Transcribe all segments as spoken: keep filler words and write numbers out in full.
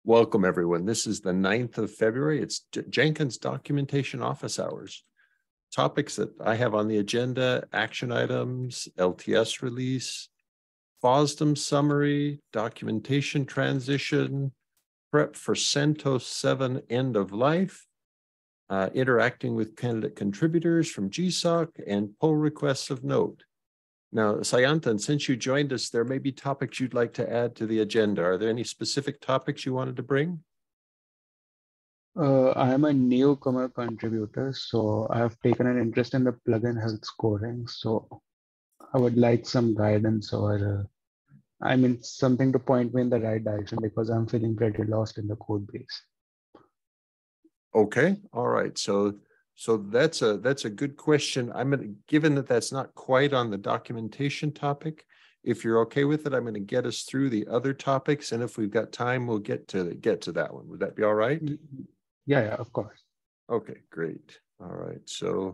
Welcome, everyone. This is the ninth of February. It's J Jenkins Documentation Office Hours. Topics that I have on the agenda: action items, L T S release, FOSDEM summary, documentation transition, prep for CentOS seven end of life, uh, interacting with candidate contributors from G SOC, and pull requests of note. Now, Sayantan, since you joined us, there may be topics you'd like to add to the agenda. Are there any specific topics you wanted to bring? Uh, I am a newcomer contributor, so I have taken an interest in the plugin health scoring. So I would like some guidance or, uh, I mean, something to point me in the right direction because I'm feeling pretty lost in the code base. Okay, all right. So, so that's a that's a good question. I'm gonna, given that that's not quite on the documentation topic, if you're okay with it, I'm going to get us through the other topics, and if we've got time, we'll get to get to that one. Would that be all right? Yeah, yeah, of course. Okay, great. All right. So,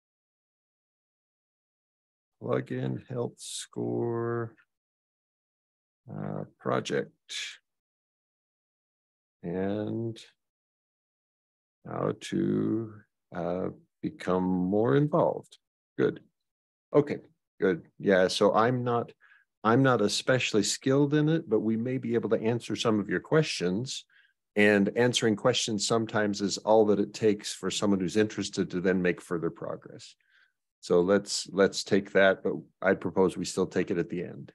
plugin health score uh, project and how to uh, become more involved. Good. Okay, good. Yeah, so I'm not, I'm not especially skilled in it, but we may be able to answer some of your questions. And answering questions sometimes is all that it takes for someone who's interested to then make further progress. So let's let's take that, but I'd propose we still take it at the end.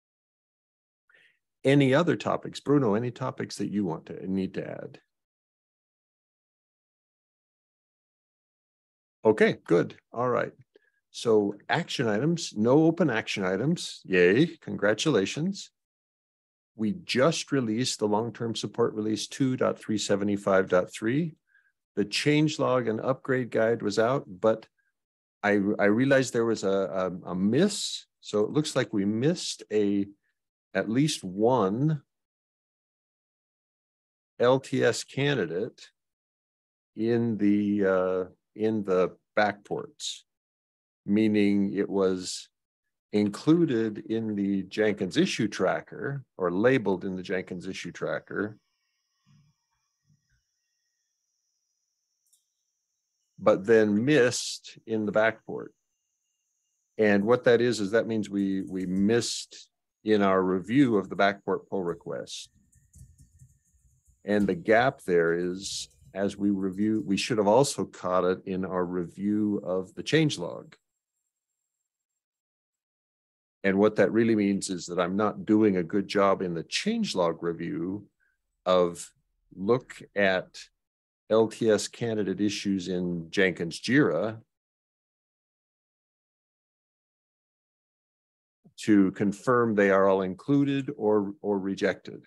Any other topics? Bruno, any topics that you want to need to add? Okay, good. All right. So action items, no open action items. Yay, congratulations. We just released the long-term support release two point three seventy-five point three. The changelog and upgrade guide was out, but I, I realized there was a, a, a miss. So it looks like we missed a at least one L T S candidate in the uh, in the backports, meaning it was included in the Jenkins issue tracker or labeled in the Jenkins issue tracker, but then missed in the backport. And what that is, is that means we, we missed in our review of the backport pull request. And the gap there is, as we review, we should have also caught it in our review of the changelog. And what that really means is that I'm not doing a good job in the changelog review of look at L T S candidate issues in Jenkins Jira to confirm they are all included or, or rejected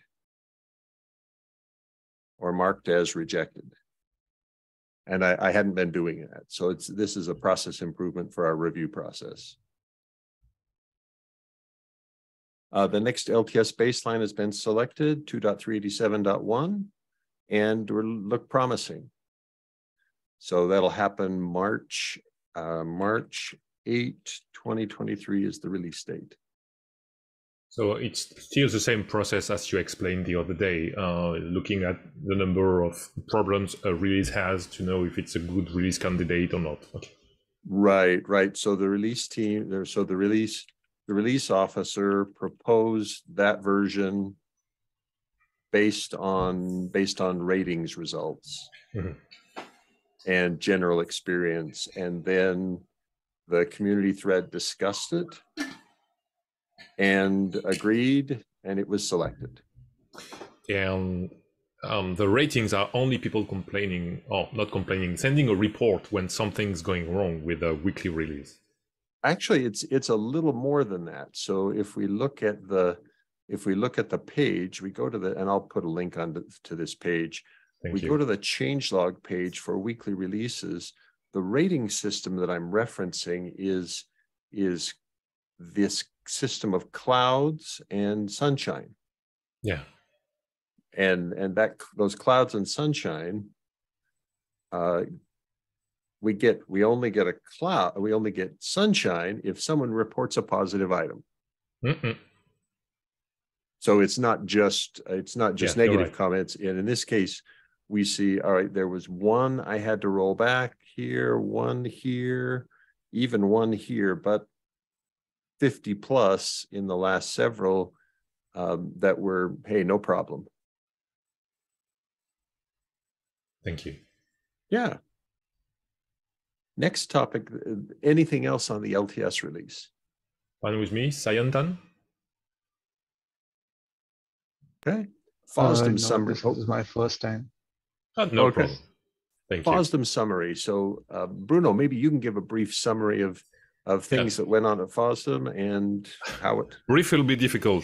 or marked as rejected. And I, I hadn't been doing that. So it's, this is a process improvement for our review process. Uh, the next L T S baseline has been selected, two point three eighty-seven point one, and we look promising. So that'll happen March, uh, March eighth, twenty twenty-three is the release date. So it's still the same process as you explained the other day, uh, looking at the number of problems a release has to know if it's a good release candidate or not. Okay. Right, right. So the release team, there, so the release, the release officer proposed that version based on based on ratings results mm-hmm. and general experience, and then the community thread discussed it and agreed, and it was selected. And um, the ratings are only people complaining, or not complaining, sending a report when something's going wrong with a weekly release. Actually, it's it's a little more than that. So if we look at the if we look at the page, we go to the, and I'll put a link on to, to this page. Thank we you. go to the changelog page for weekly releases. The rating system that I'm referencing is is this system of clouds and sunshine. Yeah. And and that those clouds and sunshine, uh, we get we only get a cloud, we only get sunshine if someone reports a positive item. Mm-mm. So it's not just, it's not just Yeah, you're negative right. comments. And in this case, we see, all right, there was one I had to roll back here, one here, even one here, but fifty plus in the last several um, that were, hey, no problem. Thank you. Yeah. Next topic, anything else on the L T S release? One with me, Sayantan. Okay. Uh, FOSDEM no, summary. this Oh, is my first time. Oh, no okay. problem. Thank you. FOSDEM summary. So uh, Bruno, maybe you can give a brief summary of of things Yes. that went on at FOSDEM and how it. Brief will be difficult.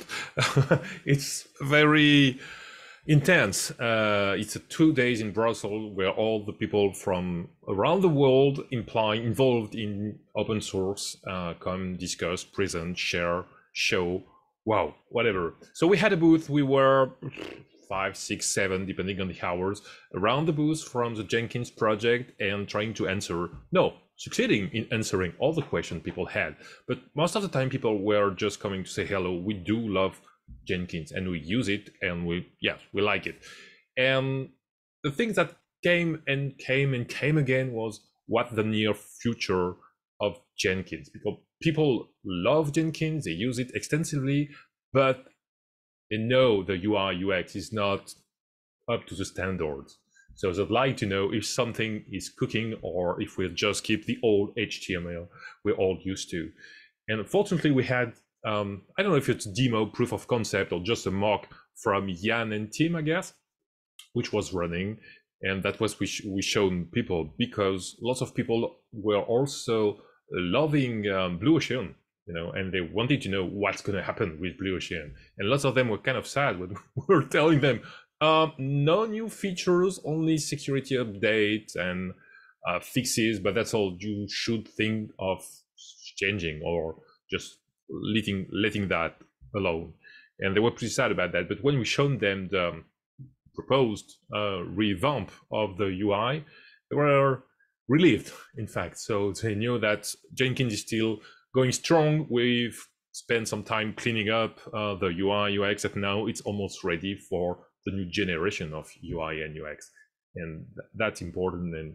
It's very intense. Uh, it's a two days in Brussels where all the people from around the world implying involved in open source uh, come discuss, present, share, show, wow, whatever. So we had a booth. We were five, six, seven, depending on the hours, around the booth from the Jenkins project and trying to answer, no, succeeding in answering all the questions people had. But most of the time people were just coming to say, hello, we do love Jenkins and we use it and we, yeah, we like it. And the things that came and came and came again was what the near future of Jenkins, because people love Jenkins, they use it extensively, but they know the U I U X is not up to the standards. So they'd like to know if something is cooking or if we'll just keep the old H T M L we're all used to. And unfortunately, we had, um, I don't know if it's demo, proof of concept, or just a mock from Jan and Tim, I guess, which was running. And that was we, sh we shown people because lots of people were also loving um, Blue Ocean, you know, and they wanted to know what's going to happen with Blue Ocean. And lots of them were kind of sad when we were telling them, Um, no new features, only security updates and uh, fixes, but that's all you should think of changing or just letting letting that alone. And they were pretty sad about that. But when we showed them the proposed uh, revamp of the U I, they were relieved, in fact. So they knew that Jenkins is still going strong. We've spent some time cleaning up uh, the U I U X, and now it's almost ready for the new generation of U I and U X, and th that's important. And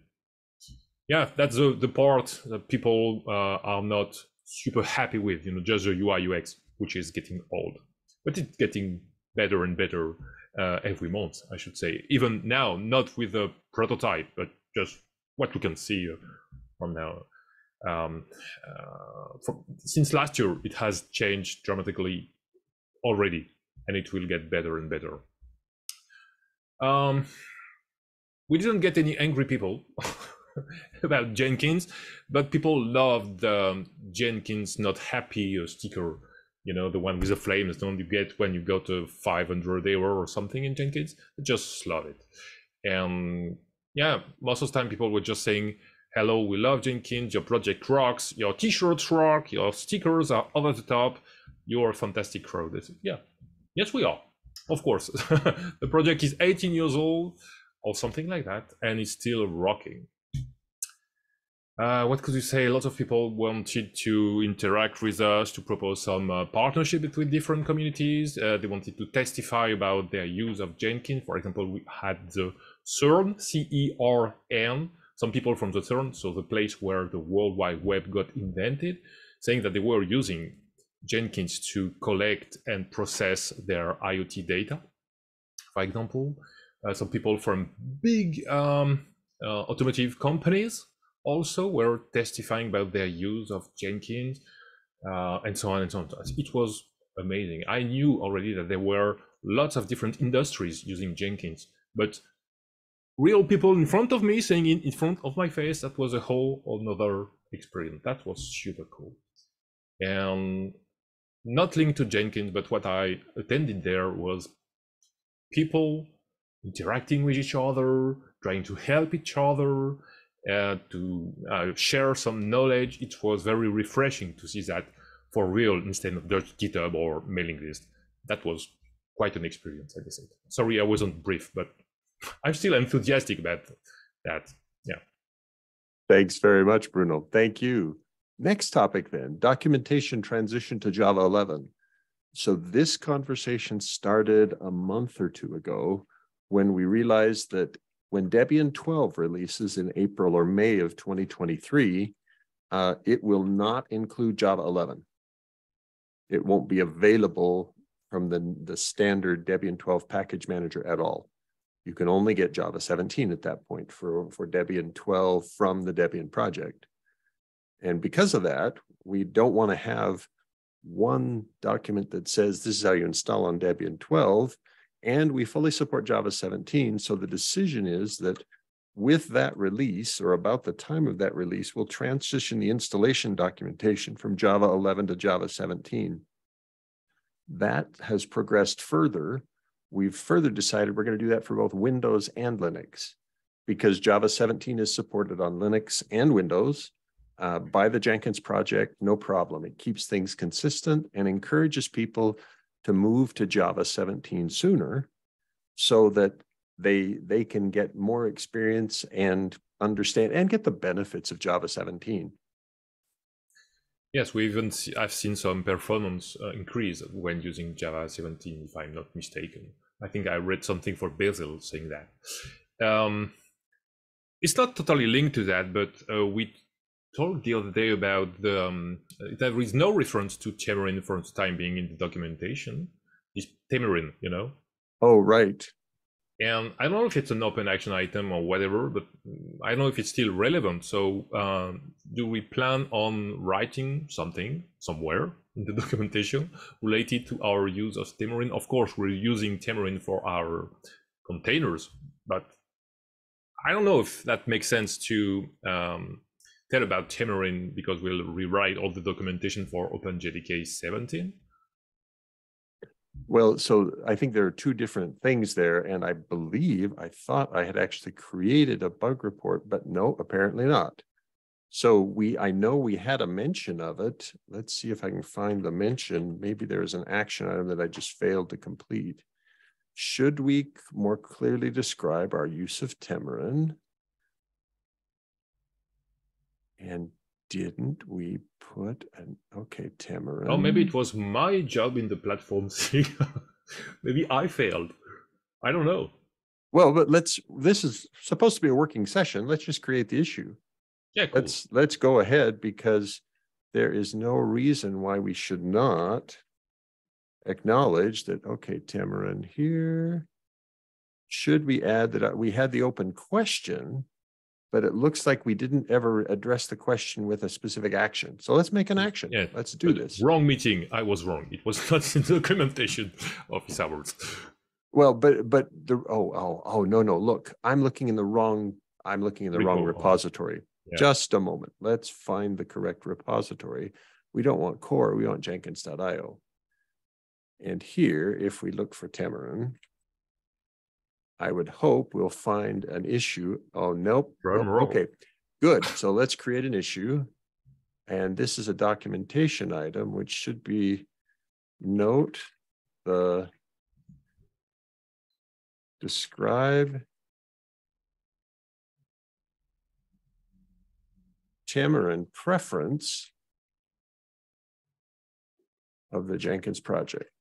yeah, that's the, the part that people uh, are not super happy with, you know, just the U I U X, which is getting old, but it's getting better and better uh, every month, I should say. Even now, not with a prototype, but just what we can see from now. Um, uh, from, since last year, it has changed dramatically already, and it will get better and better. Um, we didn't get any angry people about Jenkins, but people loved the Jenkins not happy sticker, you know, the one with the flames, the one you get when you go to five hundred error or something in Jenkins. They just love it. And yeah, most of the time people were just saying, hello, we love Jenkins, your project rocks, your t-shirts rock, your stickers are over the top, you're a fantastic crowd. Said, yeah, yes, we are. Of course, the project is eighteen years old or something like that, and it's still rocking. Uh, what could you say? Lots of people wanted to interact with us, to propose some uh, partnership between different communities. Uh, they wanted to testify about their use of Jenkins. For example, we had the CERN, C E R N, some people from the CERN, so the place where the World Wide Web got invented, saying that they were using Jenkins to collect and process their IoT data. For example, uh, some people from big um, uh, automotive companies also were testifying about their use of Jenkins, uh, and so on and so on. It was amazing. I knew already that there were lots of different industries using Jenkins, but real people in front of me saying it in front of my face, that was a whole another experience. That was super cool. And not linked to Jenkins, but what I attended there was people interacting with each other, trying to help each other, uh, to uh, share some knowledge. It was very refreshing to see that for real instead of just GitHub or mailing list. That was quite an experience, I guess. Sorry, I wasn't brief, but I'm still enthusiastic about that. Yeah. Thanks very much, Bruno. Thank you. Next topic then, documentation transition to Java eleven. So this conversation started a month or two ago when we realized that when Debian twelve releases in April or May of twenty twenty-three, uh, it will not include Java eleven. It won't be available from the, the standard Debian twelve package manager at all. You can only get Java seventeen at that point for, for Debian twelve from the Debian project. And because of that, we don't want to have one document that says this is how you install on Debian twelve, and we fully support Java seventeen. So the decision is that with that release, or about the time of that release, we'll transition the installation documentation from Java eleven to Java seventeen. That has progressed further. We've further decided we're going to do that for both Windows and Linux, because Java seventeen is supported on Linux and Windows. Uh, by the Jenkins project, no problem. It keeps things consistent and encourages people to move to Java seventeen sooner so that they, they can get more experience and understand and get the benefits of Java seventeen. Yes, we even see, I've seen some performance uh, increase when using Java seventeen, if I'm not mistaken. I think I read something for Basil saying that. Um, it's not totally linked to that, but uh, we talked the other day about the, um, there is no reference to Xamarin for the time being in the documentation. It's Xamarin, you know? Oh, right. And I don't know if it's an open action item or whatever, but I don't know if it's still relevant. So um, do we plan on writing something somewhere in the documentation related to our use of Xamarin? Of course, we're using Xamarin for our containers, but I don't know if that makes sense to um, tell about Xamarin because we'll rewrite all the documentation for OpenJDK seventeen. Well, so I think there are two different things there, and I believe, I thought I had actually created a bug report, but no, apparently not. So we, I know we had a mention of it. Let's see if I can find the mention. Maybe there's an action item that I just failed to complete. Should we more clearly describe our use of Xamarin? And didn't we put an, okay, Xamarin. Oh, maybe it was my job in the platform thing. Maybe I failed. I don't know. Well, but let's, this is supposed to be a working session. Let's just create the issue. Yeah, cool. Let's, let's go ahead, because there is no reason why we should not acknowledge that, okay, Xamarin here. Should we add that we had the open question, but it looks like we didn't ever address the question with a specific action. So let's make an action. Yeah, let's do this. Wrong meeting. I was wrong. It was not in the documentation office hours. Well, but but the oh oh oh no no look, I'm looking in the wrong I'm looking in the wrong repository. Yeah. Just a moment. Let's find the correct repository. We don't want core. We want Jenkins dot i o. And here, if we look for Xamarin, I would hope we'll find an issue. Oh, nope. nope. Okay, good. So let's create an issue. And this is a documentation item, which should be note the describe Xamarin preference of the Jenkins project.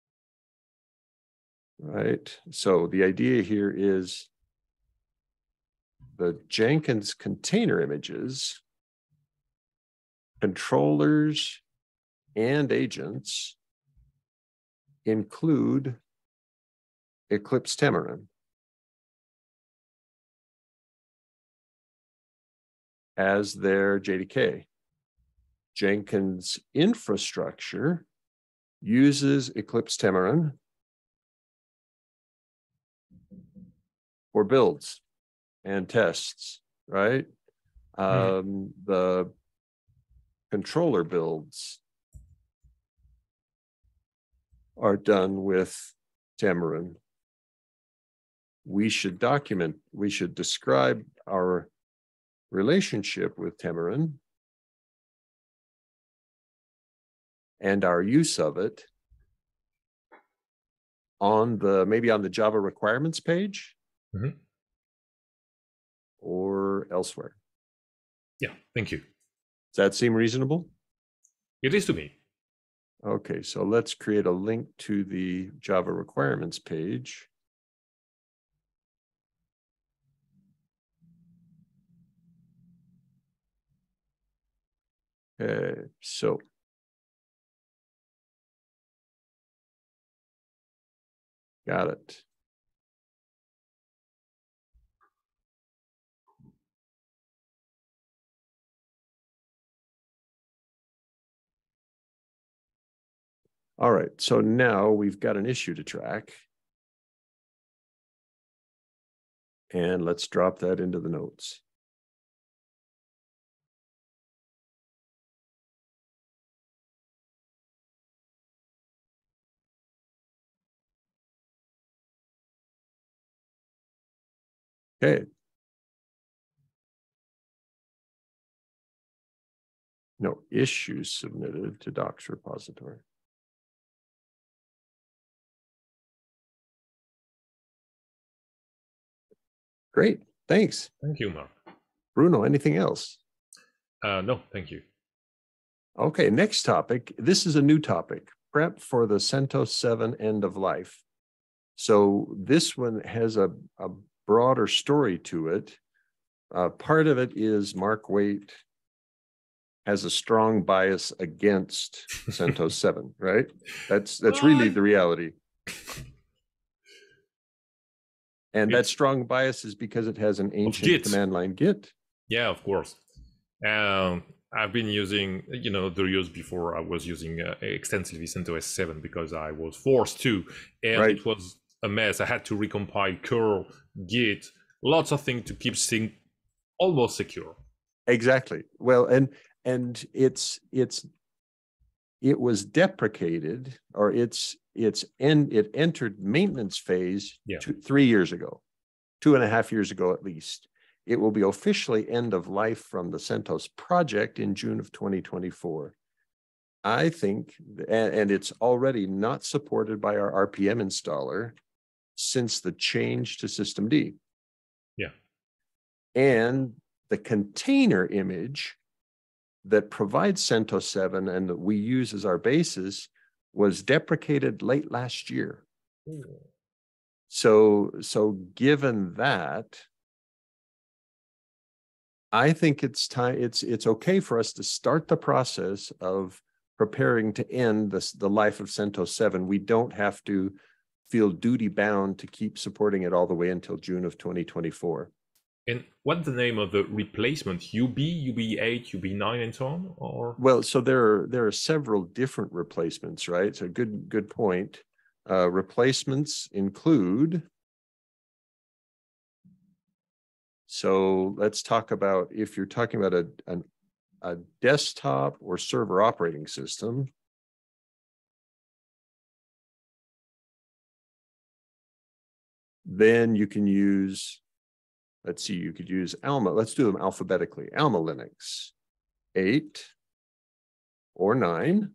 Right. So the idea here is the Jenkins container images, controllers, and agents include Eclipse Xamarin as their J D K. Jenkins infrastructure uses Eclipse Xamarin for builds and tests, right? Mm. Um, the controller builds are done with Xamarin. We should document, we should describe our relationship with Xamarin and our use of it on the, maybe on the Java requirements page. Mm-hmm. Or elsewhere. Yeah, thank you. Does that seem reasonable? It is to me. Okay, so let's create a link to the Java requirements page. Okay, so got it. All right, so now we've got an issue to track. And let's drop that into the notes. Okay. No issues submitted to docs repository. Great, thanks. Thank you, Mark. Bruno, anything else? Uh, no, thank you. Okay, next topic. This is a new topic, prep for the CentOS seven end of life. So this one has a, a broader story to it. Uh, part of it is Mark Waite has a strong bias against CentOS seven, right? That's that's really the reality. And that strong bias is because it has an ancient command line Git. Yeah, of course. Um, I've been using, you know, the years before I was using uh, extensively CentOS seven because I was forced to, and right. It was a mess. I had to recompile curl, Git, lots of things to keep things almost secure. Exactly. Well, and and it's it's it was deprecated, or it's it's en it entered maintenance phase yeah. two, three years ago, two and a half years ago at least. It will be officially end of life from the CentOS project in June of twenty twenty-four. I think, and, and it's already not supported by our R P M installer since the change to systemd. Yeah. And the container image that provides CentOS seven and that we use as our basis was deprecated late last year. Ooh. So, so given that, I think it's time. It's it's okay for us to start the process of preparing to end this, the life of CentOS seven. We don't have to feel duty bound to keep supporting it all the way until June of twenty twenty-four. And what's the name of the replacement? U B, U B eight, U B nine, and so on? Or well, so there are there are several different replacements, right? So good good point. Uh, replacements include. So let's talk about, if you're talking about a, an, a desktop or server operating system, then you can use, let's see, you could use Alma. Let's do them alphabetically. Alma Linux, eight or nine.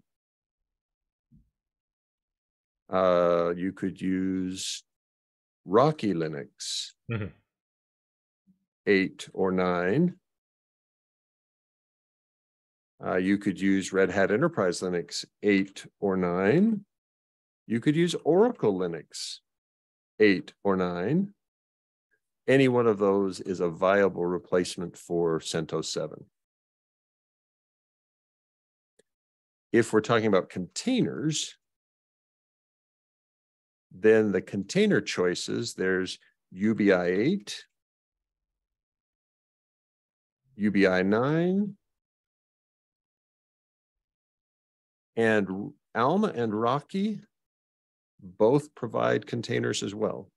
Uh, you could use Rocky Linux, mm-hmm. eight or nine. Uh, you could use Red Hat Enterprise Linux, eight or nine. You could use Oracle Linux, eight or nine. Any one of those is a viable replacement for CentOS seven. If we're talking about containers, then the container choices, there's U B I eight, U B I nine, and Alma and Rocky both provide containers as well.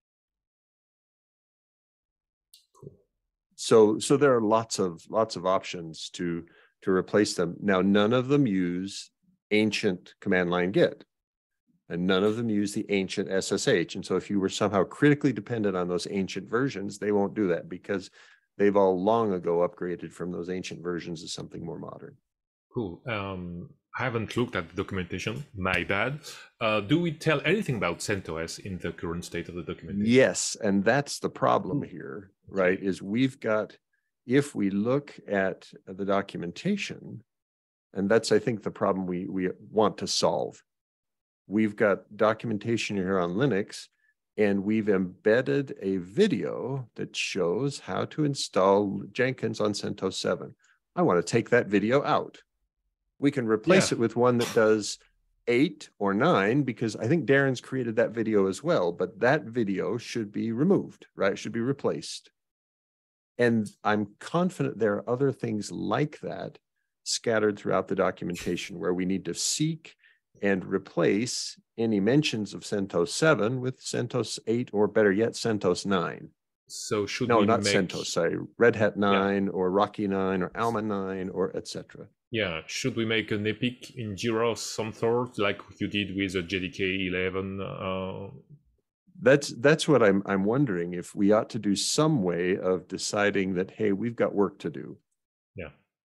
Cool. So, so there are lots of lots of options to to replace them. Now, none of them use ancient command line Git, and none of them use the ancient S S H. And so if you were somehow critically dependent on those ancient versions, they won't do that because they've all long ago upgraded from those ancient versions to something more modern. Cool. Um, I haven't looked at the documentation, my bad. Uh, do we tell anything about CentOS in the current state of the documentation? Yes, and that's the problem here, right? Is we've got, if we look at the documentation, And that's, I think, the problem we, we want to solve. We've got documentation here on Linux, and we've embedded a video that shows how to install Jenkins on CentOS seven. I want to take that video out. We can replace Yeah. it with one that does eight or nine, because I think Darren's created that video as well, but that video should be removed, right? It should be replaced. And I'm confident there are other things like that scattered throughout the documentation where we need to seek and replace any mentions of CentOS seven with CentOS eight, or better yet, CentOS nine. So should No, we not make... CentOS, sorry, Red Hat nine, yeah. or Rocky nine, or Alma nine, or et cetera. Yeah, should we make an epic in Jira of some sort, like you did with a J D K eleven? Uh... That's that's what I'm I'm wondering, if we ought to do some way of deciding that, hey, we've got work to do. Yeah.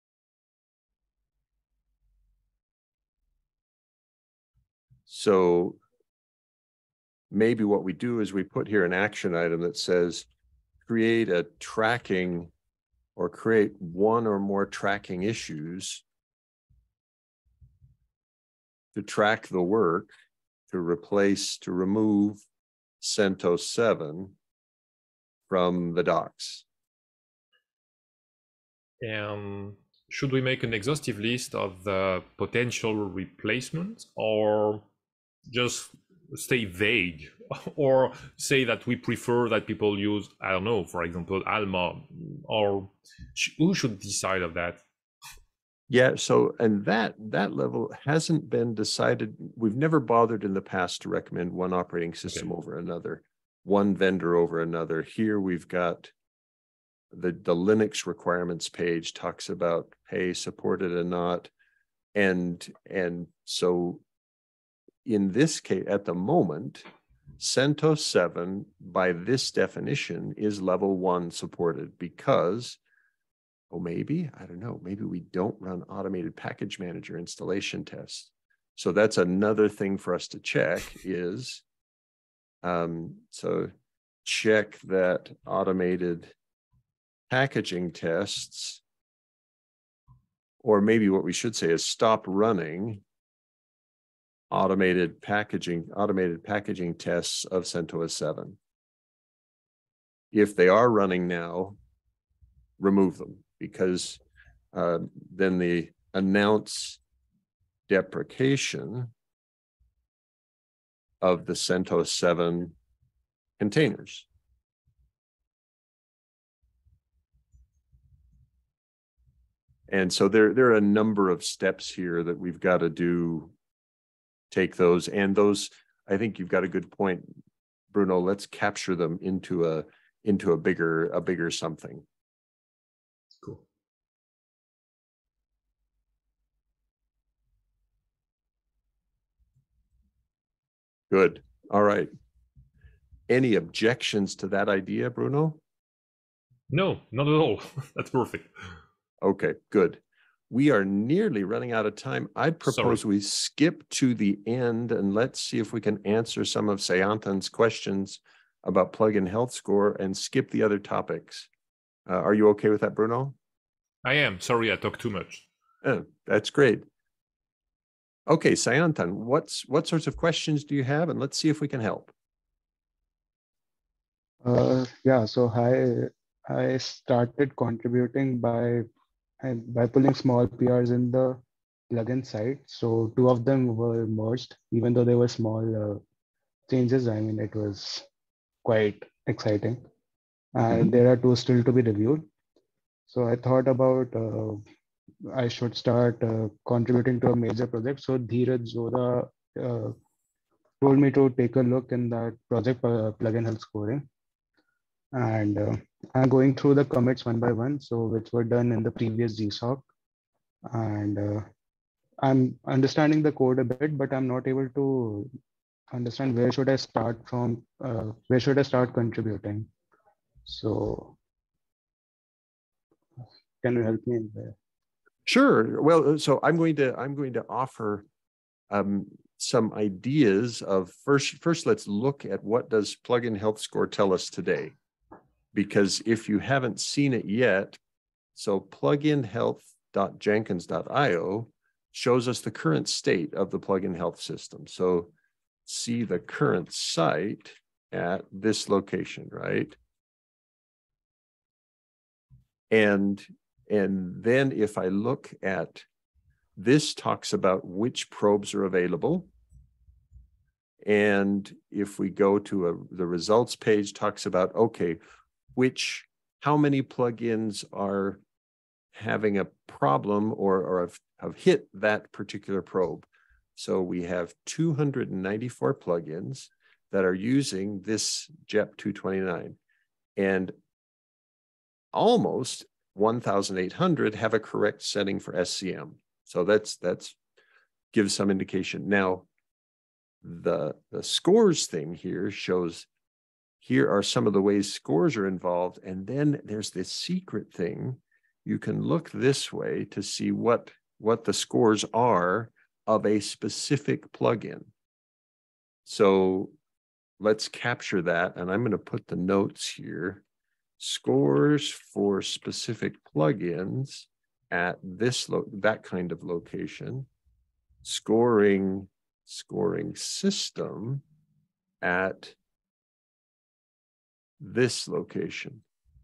So maybe what we do is we put here an action item that says create a tracking, or create one or more tracking issues to track the work to replace, to remove CentOS seven from the docs. And should we make an exhaustive list of the potential replacements, or just stay vague, or say that we prefer that people use, I don't know, for example, Alma, or sh who should decide of that? Yeah, so, and that that level hasn't been decided. We've never bothered in the past to recommend one operating system okay. over another, one vendor over another. Here we've got the, the Linux requirements page talks about, hey, supported or not. And, and so in this case, at the moment, CentOS seven, by this definition, is level one supported because, oh, maybe, I don't know, maybe we don't run automated package manager installation tests. So that's another thing for us to check is, um, so check that automated packaging tests, or maybe what we should say is stop running automated packaging, automated packaging tests of CentOS seven. If they are running now, remove them, because uh, then the announce deprecation of the CentOS seven containers. And so there, there are a number of steps here that we've got to do, take those, and those, I think you've got a good point, Bruno. Let's capture them into a into a bigger, a bigger something. Cool. Good. All right. Any objections to that idea, Bruno? No, not at all. That's perfect. Okay, good. We are nearly running out of time. I'd propose Sorry. we skip to the end and let's see if we can answer some of Sayantan's questions about plugin health score and skip the other topics. Uh, are you okay with that, Bruno? I am. Sorry, I talked too much. Oh, that's great. Okay, Sayantan, what's what sorts of questions do you have? And let's see if we can help. Uh, yeah, so I I started contributing by and by pulling small P Rs in the plugin site. So two of them were merged, even though they were small uh, changes. I mean, it was quite exciting. And mm-hmm. there are two still to be reviewed. So I thought about uh, I should start uh, contributing to a major project. So Dheeraj Zoda uh, told me to take a look in that project, uh, plugin health scoring. And uh, I'm going through the commits one by one, so which were done in the previous G SOC. And uh, I'm understanding the code a bit, but I'm not able to understand where should I start from, uh, where should I start contributing. So can you help me in there? Sure. Well, so I'm going to I'm going to offer um, some ideas of first. First, let's look at what does plugin health score tell us today. Because if you haven't seen it yet, so plugin health dot jenkins dot i o shows us the current state of the plugin health system. So see the current site at this location, right? And, and then if I look at, this talks about which probes are available. And if we go to a, the results page, talks about, okay, which, how many plugins are having a problem or, or have, have hit that particular probe. So we have two hundred ninety-four plugins that are using this J E P two twenty-nine, and almost one thousand eight hundred have a correct setting for S C M. So that's, that's gives some indication. Now, the, the scores thing here shows, here are some of the ways scores are involved. And then there's this secret thing. You can look this way to see what, what the scores are of a specific plugin. So let's capture that. And I'm going to put the notes here. Scores for specific plugins at this, lo that kind of location. Scoring, scoring system at this location.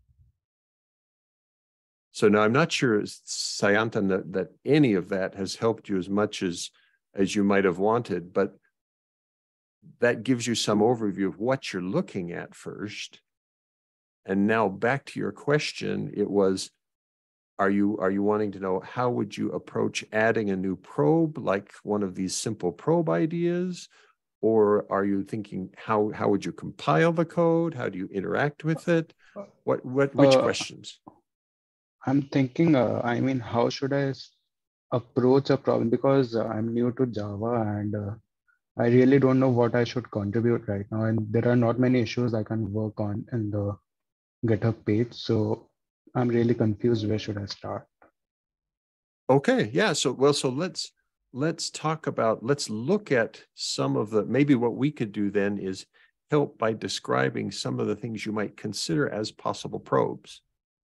So now I'm not sure, Sayantan, that, that any of that has helped you as much as, as you might have wanted, but that gives you some overview of what you're looking at first. And now back to your question, it was, are you, are you wanting to know how would you approach adding a new probe, like one of these simple probe ideas? Or are you thinking, how, how would you compile the code? How do you interact with it? What, what, which Uh, questions? I'm thinking, uh, I mean, how should I s- approach a problem? Because uh, I'm new to Java and uh, I really don't know what I should contribute right now. And there are not many issues I can work on in the GitHub page. So I'm really confused. Where should I start? Okay, yeah. So, well, so let's, let's talk about, let's look at some of the, maybe what we could do then is help by describing some of the things you might consider as possible probes.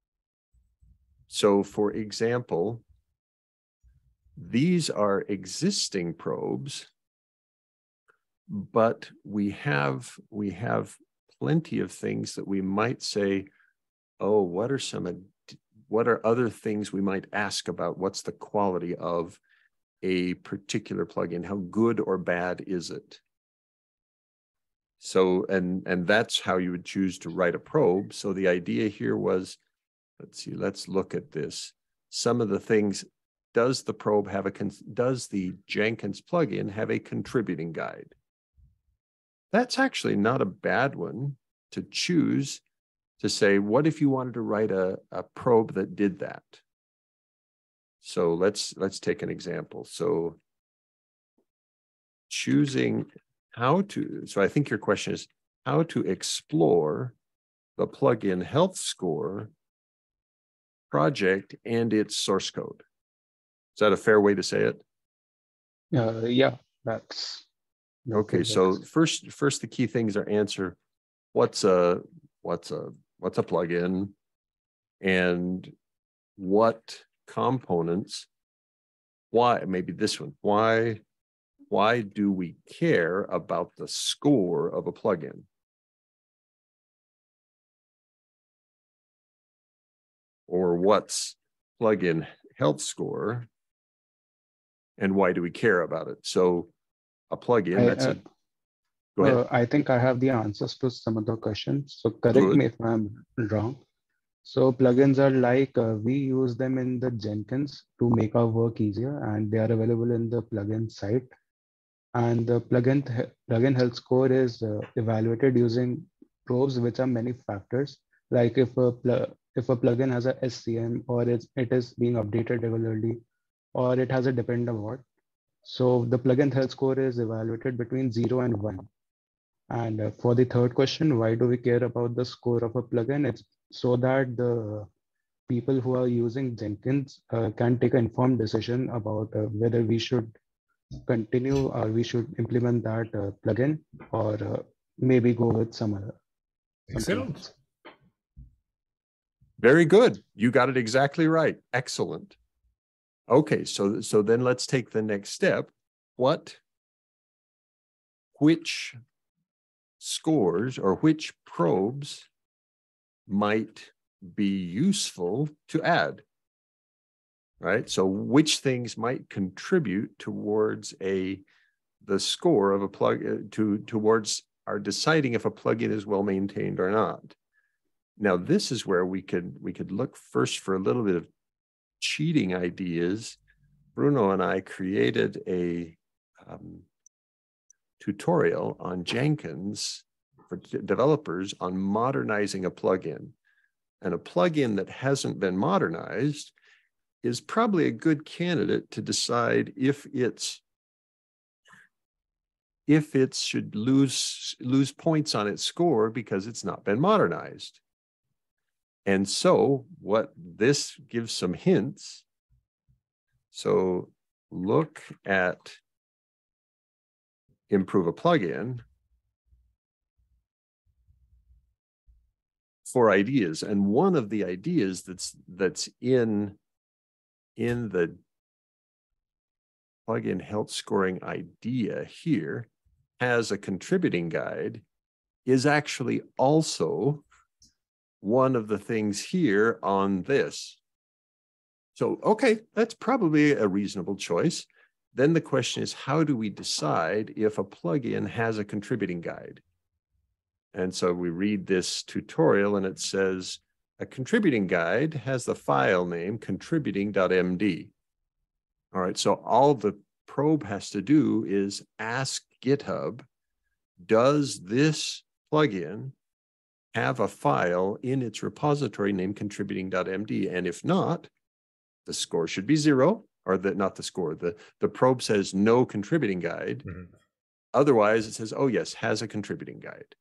So for example, these are existing probes, but we have, we have plenty of things that we might say, oh, what are some, what are other things we might ask about? What's the quality of a particular plugin? How good or bad is it? So, and, and that's how you would choose to write a probe. So the idea here was, let's see, let's look at this. Some of the things, does the probe have a, does the Jenkins plugin have a contributing guide? That's actually not a bad one to choose, to say, what if you wanted to write a, a probe that did that? So let's, let's take an example. So choosing how to, so I think your question is how to explore the plugin health score project and its source code. Is that a fair way to say it? Uh, yeah, that's okay. So first, first the key things are answer what's a what's a what's a plugin, and what components. Why maybe this one? Why why do we care about the score of a plugin? Or what's plugin health score? And why do we care about it? So a plugin, I, that's uh, a, go ahead. Uh, I think I have the answers to some of the questions. So correct Good. me if I'm wrong. So plugins are like, uh, we use them in the Jenkins to make our work easier, and they are available in the plugin site. And the plugin, plugin health score is uh, evaluated using probes, which are many factors. Like if a, if a plugin has a S C M, or it's, it is being updated regularly, or it has a dependent award. So the plugin health score is evaluated between zero and one. And uh, for the third question, why do we care about the score of a plugin? It's so that the people who are using Jenkins uh, can take an informed decision about uh, whether we should continue or we should implement that uh, plugin, or uh, maybe go with some other. Excellent. Else. Very good. You got it exactly right. Excellent. Okay, so, so then let's take the next step. What, which scores or which probes might be useful to add, right? So which things might contribute towards a the score of a plug to towards our deciding if a plugin is well maintained or not. Now, this is where we could we could look first for a little bit of cheating ideas. Bruno and I created a um, tutorial on Jenkins for developers on modernizing a plugin. And a plugin that hasn't been modernized is probably a good candidate to decide if it's if it should lose lose points on its score because it's not been modernized. And so what this gives some hints. So look at improve a plugin for ideas. And one of the ideas that's that's in, in the plugin health scoring idea here has a contributing guide is actually also one of the things here on this. So, okay, that's probably a reasonable choice. Then the question is, how do we decide if a plugin has a contributing guide? And so we read this tutorial and it says, a contributing guide has the file name contributing.md. All right, so all the probe has to do is ask GitHub, does this plugin have a file in its repository named contributing.md? And if not, the score should be zero, or the, not the score, the, the probe says no contributing guide. Mm-hmm. Otherwise, it says, oh yes, has a contributing guide.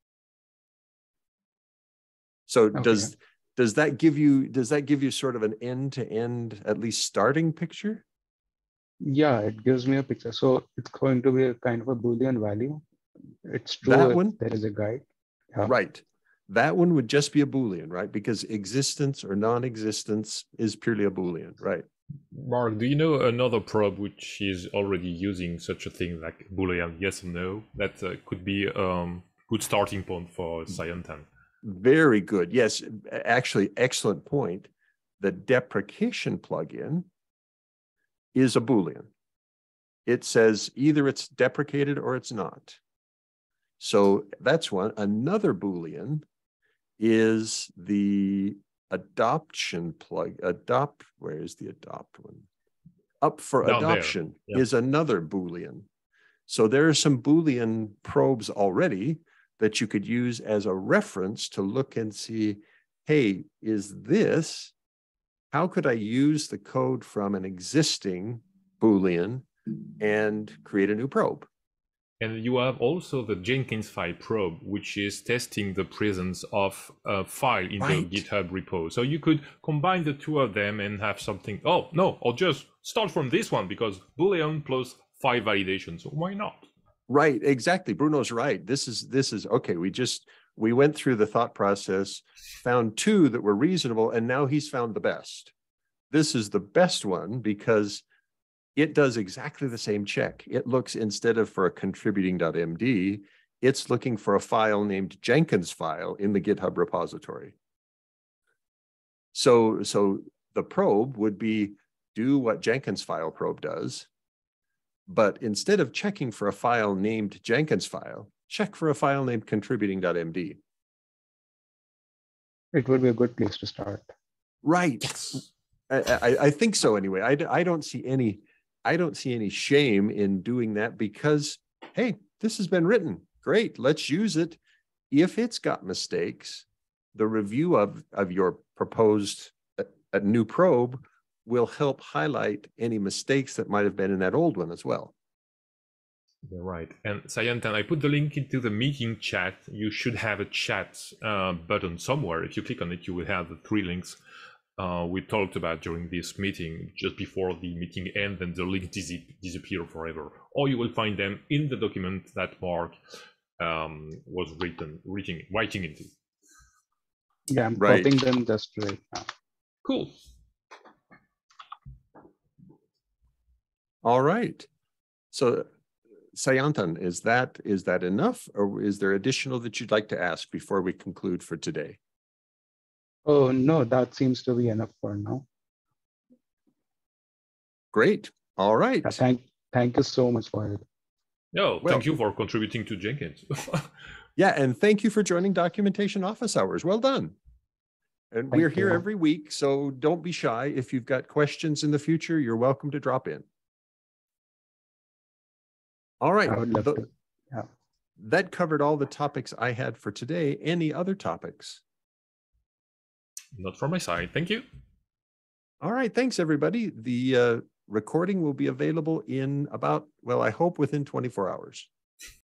So okay. does does that give you does that give you sort of an end-to-end, at least starting picture? Yeah, it gives me a picture. So it's going to be a kind of a Boolean value. It's true that if one, there is a guide. Yeah. Right. That one would just be a Boolean, right? Because existence or non-existence is purely a Boolean, right? Mark, do you know another probe which is already using such a thing like Boolean yes or no? That uh, could be a um, good starting point for Cyantan. Very good. Yes, actually, excellent point. The deprecation plugin is a Boolean. It says either it's deprecated or it's not. So that's one. Another Boolean is the adoption plug. Adopt, where is the adopt one? Up for Down adoption yep. is another Boolean. So there are some Boolean probes already that you could use as a reference to look and see, hey, is this, how could I use the code from an existing Boolean and create a new probe? And you have also the Jenkins file probe, which is testing the presence of a file in right. the GitHub repo. So you could combine the two of them and have something, oh, no, or just start from this one because Boolean plus five validations. So why not? Right, exactly. Bruno's right. This is, this is, okay, we just, we went through the thought process, found two that were reasonable, and now he's found the best. This is the best one because it does exactly the same check. It looks, instead of for a contributing.md, it's looking for a file named Jenkins file in the GitHub repository. So, so the probe would be do what Jenkins file probe does, but instead of checking for a file named Jenkins file, check for a file named contributing.md. It would be a good place to start. Right. I, I, I think so anyway. I, I don't see any, I don't see any shame in doing that because, hey, this has been written. Great, let's use it. If it's got mistakes, the review of, of your proposed a, a new probe will help highlight any mistakes that might have been in that old one as well. You're right. And Cyantan, I put the link into the meeting chat. You should have a chat uh, button somewhere. If you click on it, you will have the three links uh, we talked about during this meeting just before the meeting ends, and the link dis disappear forever. Or you will find them in the document that Mark um, was written, writing, writing into. Yeah, I'm right. copying them just right now. Cool. All right. So Sayantan, is that is that enough, or is there additional that you'd like to ask before we conclude for today? Oh, no, that seems to be enough for now. Great. All right. Yeah, thank, thank you so much for it. No, Well- thank you for contributing to Jenkins. Yeah, and thank you for joining Documentation Office Hours. Well done. And Thank we're here you. every week, so don't be shy. If you've got questions in the future, you're welcome to drop in. All right. I would love Th- to. Yeah. That covered all the topics I had for today. Any other topics? Not from my side. Thank you. All right. Thanks, everybody. The uh, recording will be available in about, well, I hope within twenty-four hours.